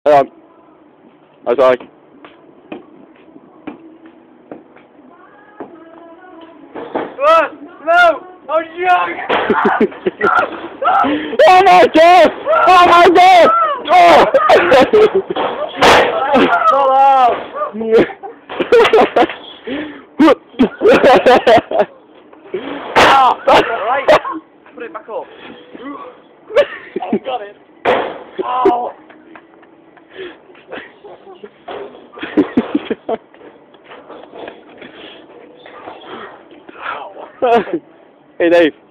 Hang on. I'm sorry. No! I'm young! Oh my god! Oh my god! Oh! Right, put it back up. I got it. Oh! Hey Dave.